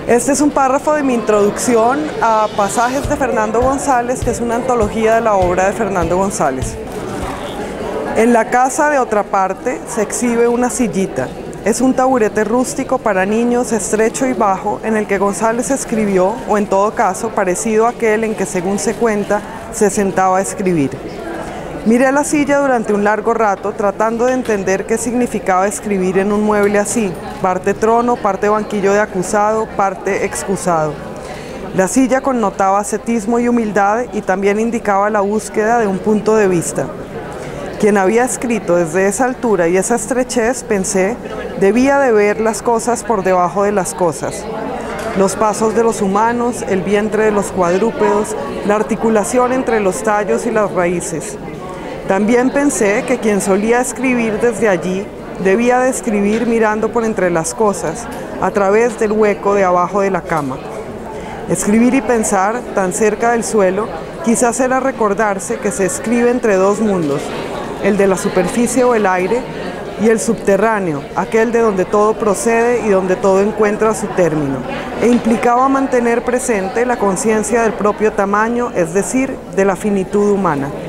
Este es un párrafo de mi introducción a Pasajes de Fernando González, que es una antología de la obra de Fernando González. En la casa de otra parte se exhibe una sillita. Es un taburete rústico para niños, estrecho y bajo, en el que González escribió, o en todo caso, parecido a aquel en que, según se cuenta, se sentaba a escribir. Miré la silla durante un largo rato, tratando de entender qué significaba escribir en un mueble así, parte trono, parte banquillo de acusado, parte excusado. La silla connotaba ascetismo y humildad y también indicaba la búsqueda de un punto de vista. Quien había escrito desde esa altura y esa estrechez, pensé, debía de ver las cosas por debajo de las cosas. Los pasos de los humanos, el vientre de los cuadrúpedos, la articulación entre los tallos y las raíces. También pensé que quien solía escribir desde allí debía de escribir mirando por entre las cosas, a través del hueco de abajo de la cama. Escribir y pensar, tan cerca del suelo, quizás era recordarse que se escribe entre dos mundos, el de la superficie o el aire, y el subterráneo, aquel de donde todo procede y donde todo encuentra su término, e implicaba mantener presente la conciencia del propio tamaño, es decir, de la finitud humana.